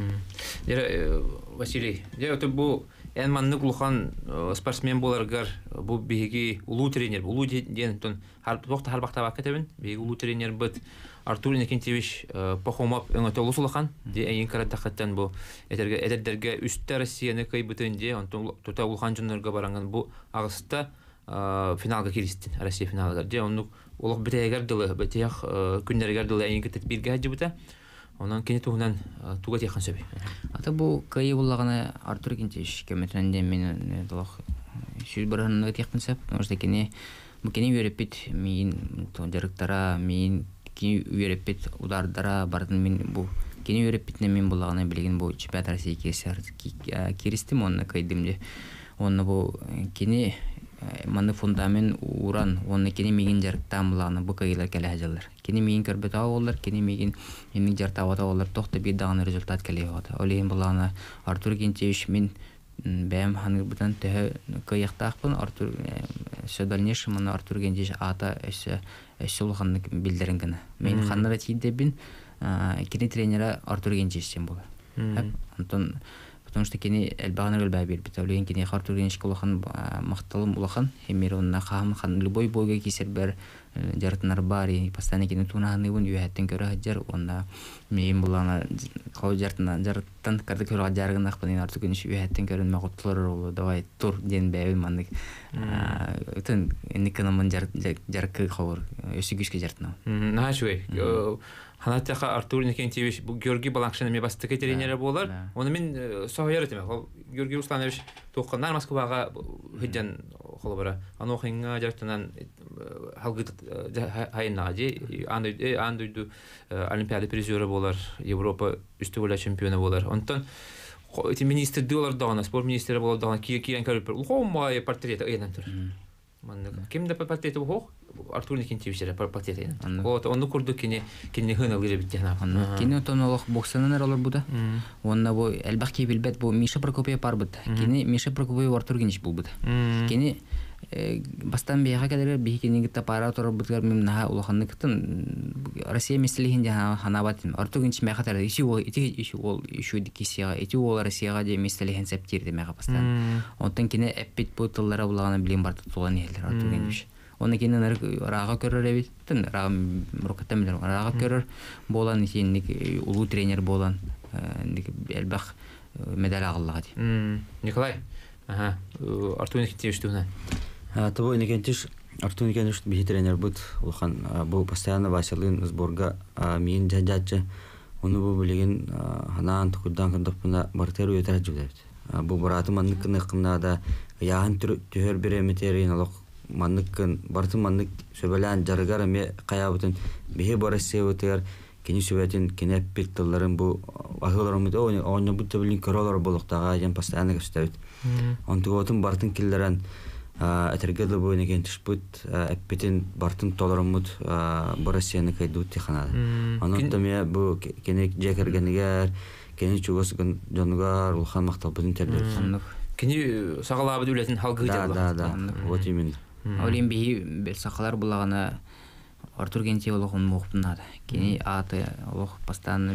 Василий, bu en manlık ulukan sportsmen bolargar bu bihigi ulu trener, ulu diyen ton toqta harbaqta vakatebin, bihigi ulu trener bit Artur Nikentьевич похомап öňete ulusulaqan, de en karadaqattan bu ederderge üstte Россияны kaybıtın de, onton tota ulukan jünlerge barangan bu ağısta finalga kiristin, Россия finalga de onu Олох битегер дылы, битех күннергер дылы әйін кетет бирге хаджы бұта, онан кене туғынан туға тейхан сөбі. Ата бұл кайы болағына Артур Никентьевич кеметінінде мен дұлақ сөз бұрғанығы тейхтін сәп, орста кене бұл кене үйереппет мен жарықтара, мен кене үйереппет удардара бардың мен бұл кене үйереппетіне мен болағына білген бұл чемпионат Россия керістім, онына кайдымде. Онына бұл кене манны фундамент уран онны кене меген жарыктан буланы бу кайылар келе хажалар кене меген көрбөт алар кене меген эмин жартабата алар токто бир дагы результат келе бата олен буланы Артур Никентьевич мен бәм ханыр бутан тә кайыктакпын Артур сөдөлнеш мына Артур Никентьевич ата эсел ханны билдерен генә мен ханнара тидебин кене тренеры Артур Никентьевич сен була антон потому что кене элбаганы элбабир битавлен кене Артур Никентьевич улахан макталым улахан хемеронна хан любой бойга кисер бер жарытнар бар и постоянно кене тунаны бун юаттен көрө хаджар онда мен булана кау жарыттан карды көрө жаргын акпын Артур Никентьевич юаттен көрөн макутлар болду давай тур ден бэбил мандык өтөн эникенамын жаркы хавыр өсү күчкө жартына начуй Ханаттаха Артур Никентьевич bu Георгий Баланкшин ме бастык тренеры болар. Оны мен соғыр этеме. Ол Георгий Русланович тоққандар Москвага хиджан холбара. Аны хинга жартынан халгыт хайна же андойду олимпиада призеры болар, Европа үстүбөлө чемпионы болар. Онтон эти министр доллар дагына, спорт министрі болар дагына кийен көрүп, улгомай портрет айдан тур. Кимде портрети бу? Артур Никентьевич портрети. Вот он курду кене хына биреп битена. Кене тонолох боксанар алар буда. Онна бу элбахки билбет бу Миша Прокопьев бар бут. Кене Миша Прокопьев Артур Никентьевич бул бут. Кене бастан бияга кадер бихкене гитта пара тор буткар мен на улаханны кытын Россия меселихинде ханабат Артур Никентьевич мехатар иши ол дикисия эти ол Россияга де меселихин септирде мега бастан. Онтан кене эппит бутыллара булаганы билем бар тулган элдер Артур Никентьевич. Оны кене рага көрөр эбиттин рага муркаттан билер рага көрөр болан ишенник улуу тренер болан элбах медаль агаллага ди. Николай Артур Никентьевич туна. Тобой Никентьевич Артур Никентьевич би тренер бут улхан бу постоянно Василин сборга мен жаджачы оны бу билген ханан тукудан кандапна бартеру өтөр жубдайт. Бу бараты манныкны кынада яан төрөр береметерин алак манныкын бартын маннык сөбөлән жарыгар ме каябытын бихе барасы өтөр кени сөбөтүн кенеп биттелерин бу агыларымды оны бу төбүлүн көрөлөр болуктага жан постоянно көстөбүт. Онтуготун бартын киллерен этергеле бу Никентьевич бут эппетин бартын толорумут Россияны кайдут тиханада. Анын ме бу кенек жекергенигер кени чугосгын жонугар улхан мактал бутун тердер. Кени сагалабы үлетин халгы деп. Да. Вот именно. Олим бии сакалар булагана Артур Никентьевич олохун муктунада. Кени аты олох постоянно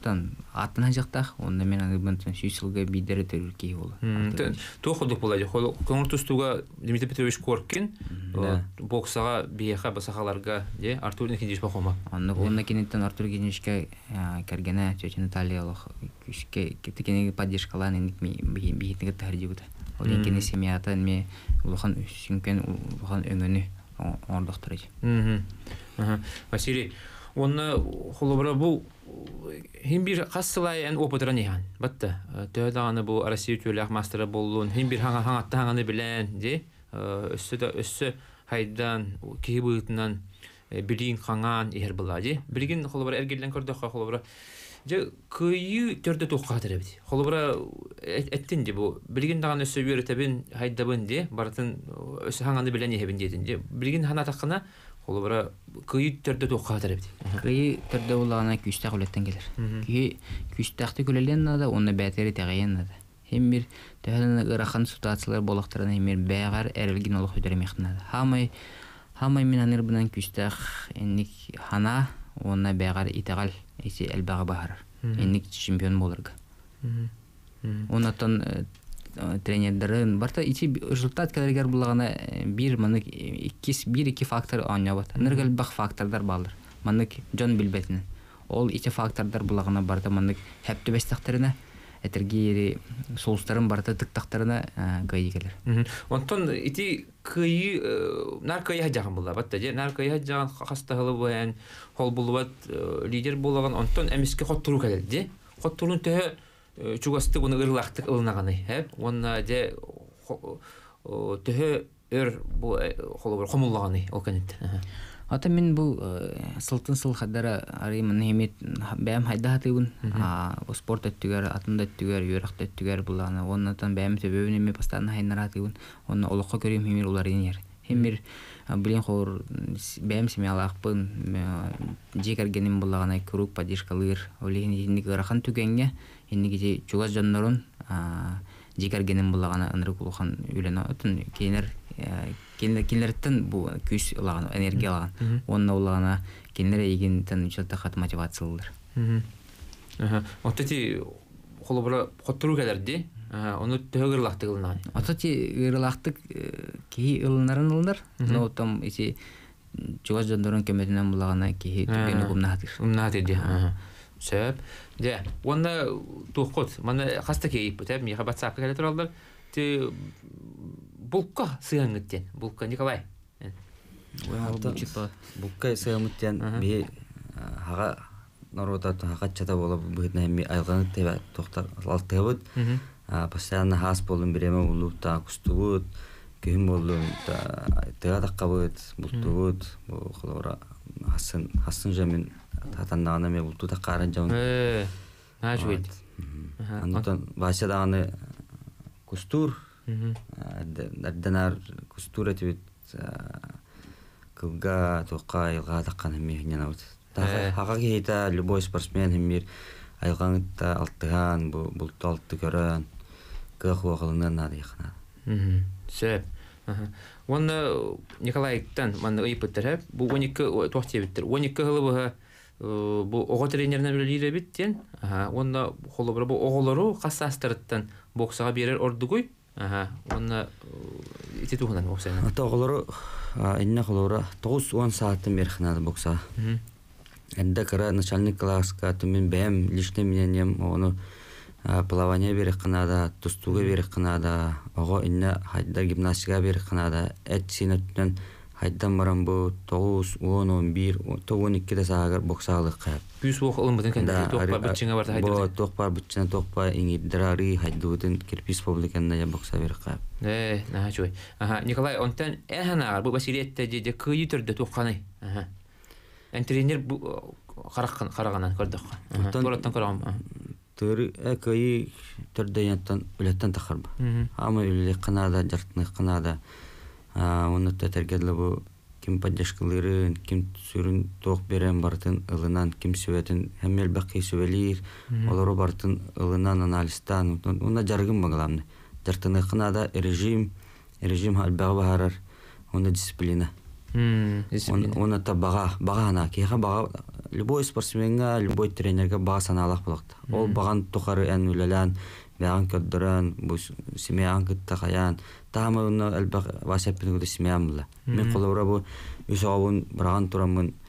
атын жактах, онда мен аны бунтун сүйсүлгө бидер төрки болду. Тохудук болду. Коңуртустуга Дмитрий Петрович Коркин боксага бияха басахаларга же Артур Никентьевич бахома. Онда кенеттен Артур Никентьевичке кергене чечен Италия олох күшке кеткенеге поддержкалан эник ми бигитнеге тәрҗибүдә. Ол инкене семьятан ме улахан сүнкен улахан өңөнү ордоктор иде. Василий, онна холобра бу хим бир кассылай эн опытран ихан. Батта төдаганы бу Россия төлөк мастера боллун. Хим бир хаңатта хаңаны билен ди. Өссө хайдан кибытынан билин хаңан ихер булади. Билген холобра эргелден көрдөккө холобра же кыйы төрдө токкатыр бит. Холобра эттин ди бу билген даган өссө үйрөтөбүн хайдабын ди. Бартын өссө хаңаны билен ихебин дедин ди. Билген ханатакына холобра кыйы төрдө токкатыр бит. Кыйы төрдө улана күчтак үлеттен келер. Күчтакты күлелен нада, оны бәтери тәгәен нада. Hem bir təhələn ıraxan situasiyalar bolaqtıran hem bir bəğər ərəlgin olaq ödərəm yaxınada. Hamay min anır bunan küstəx ennik hana ona bəğər itəğal esi əlbəğə baxarar. Ennik çempion bolurga. Onatan trenerlərin barta içi rezultat kadərgər bulağına bir-iki faktor anyabat. Nərgəl bax faktorlar balır. Manık John bilbətinin. Ol içi faktorlar bulağına barta manık həptü bəstəxtərінə этергири соустарын барта тыктактарына гайгелер. Онтон ити кыйы наркая жаган булла. Батта же наркая жаган хастагылы баян хол булбат лидер болгон онтон эмиске хоттуру келди. Хоттурун тө чугасты буны ырлактык ылнаганы, хеп. Онна же тө өр бу холобор хомуллаганы ол кенет. Ата мен бу сылтын сыл хадара арымын хемет бәм хайдатыбын спорт өттүгөр атында өттүгөр юракта өттүгөр буланы оннан бәм себебин эме постоянно хайнаратыбын онна олокко көрөм хемер уларын ер хемер билен хор бәм семьялакпын жекергеним булагана круг поддержкалыр олен инник рахан түгенге инник чугас жоннорун жекергеним булагана ынрык улухан үлена өтүн Кинлерден бу күч лаган, энергия лаган. Онна улагана кинлер егинден учалта хат мотивациялар. Отти холобра хоттуру келерди. Оны төгөрлактыгылнан. Отти ырлактык ки ылнарын ылнар. Но там isi чугас жондорун кеметинен булагана ки түгөнү гумнатыр. Гумнатыр. Сөп. Же, онда тухот. Мана хаста кейип, теп, ми хабатсак келе туралдар. Ти Булка сыяңыттен. Булка Николай. Булка сыяңыттен би хага народа хагачата болуп быгытна эми айганы тебе токтор алтыбыт. Постоянно хас болун биреме улута кустубут, күйүм болун театракабыт, бултубут, бу холора хасын жамин татандаганы ме бултута карын жамын. Нажуйт. Антон башадаганы кустур Дарденар кустура тибит кылга тоққа айылға таққан хеммейінен ауыд. Хаға кейта любой спортсмен хеммейр айылғаңытта алтыған, бұлтты алты көрін, кық уақылынан нады еқінады. Сөп. Оны Николайктан маңны ұйыпыттыр әп, бұл 12 тоқты ебіттір. 12 ғылы бұға бұл оғы тренерінен өлі ебіттен, оны қолы бұра бұл оғылару қасастырыттан боксаға берер орды қой. Онна ити тухунан боксана. Ата оголору инне холора 9-10 сааттан бери ханады бокса. Энде кара начальник класска түмен бэм личный мнением оны плавание бери ханада, тустуга бери ханада, ого инне хайдар гимнастика бери ханада, эт синөттөн хайдан баран бу 9-10-11 12 саагар боксалык кайып. Күз оқ ылымбытын кәнді тоқпа бүтчіңе барды хайдыр? Бо тоқпа бүтчіне тоқпа иңиддiraри хайдуудын Кирпис республиканда я бокса бері қайып. Наға чой. Николай, онтан әханағар бұл басилетті деде күйі түрді тоққаны? Тренер қарағанан көрдіққа? Тораттан қарағам? Түрі күйі түрді янттан үлеттен тақыр ба. Ама үлелек қанада, жартынық қанада. Оны тәтергерлі бұл ким поддержкалырын, ким сүрін тоқ берен бартын ылынан, ким сөветін, хәммел бәқи сөvelер, олары бартын ылынан аналистан, оны жарғын бағыламны. Жартыны қынада режим әлбәғі бағарар, оны дисциплина. Оны та бағана, кейға bağa, любой спортсменға, любой тренерға bağa саналақ болақты. Ол баған тоқары ән үлелән, бәғын көддірін, семейан күтті қаян, тағымы оны әлбәқ васаппен көді семейан бұла. Мен қолауыра бұл өз ауын бұраған тұрамын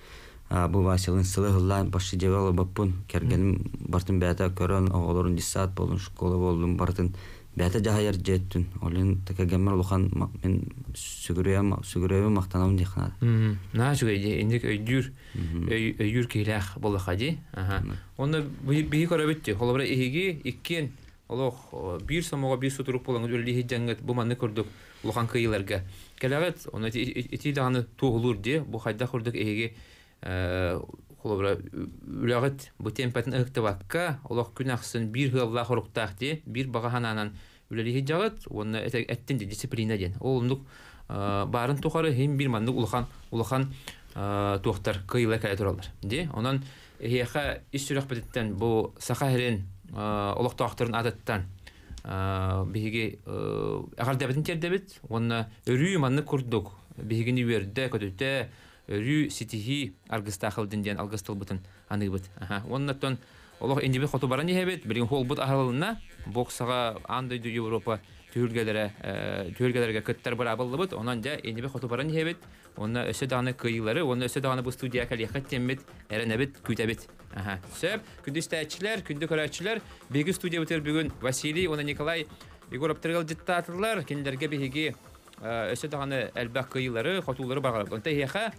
бу Василын сылы хыллан башы жевал баппун кергеним бартын бәта көрөн оголорун диссаат болун школа болдум бартын бәта жахаяр жеттүн олин такагамар улухан мен сүгүрөйм мактанам дихана На жүгөйде индик өйдүр кейлах болахади оны бии көрөбүттү холобра эһиги иккен олох бир сомого бир сутурук болон үллихи жаңгат бу манны көрдүк улухан кыйларга келагат оны ити даганы тугулур де бу хайда көрдүк эһиги холобра үлагат бу темпатын ыктыбакка олох күн аксын бир хылла хоруктак де бир багахананан үллихи жагат оны эттин дисциплина ден олундук барын тухары хем бир манны улухан туохтар кыйла кая туралар де онан эһиха ис сүрөк бететтен бу сахарен олоқтоқтырын адаттан биһиги агардабытын тердебит онна өрүү манны курдук биһигини берде көтөтө өрүү ситихи аргыстахылдын ден алгыстылбытын аныгыбыт оннаттан олох индиби хоту баран ехебет билин холбут ахалына боксага андойду Европа түһүлгелерге көттөр бара болбут онан да индиби хоту баран ехебет онна өсө даны кыйлары онна өсө даны бу студия калехат тембет эренебит күтәбит сөп күдүстәчләр күндү көрәчләр биги студия үтер бүгүн Василий она Николай Егоров тергал диктаторлар киндерге биги өсө даны әлбәк кыйлары хотулары багар онта яха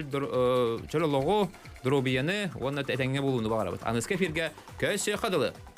чөл лого дробияны онна тәңгә булуны багар аныска фирге көсө кадылы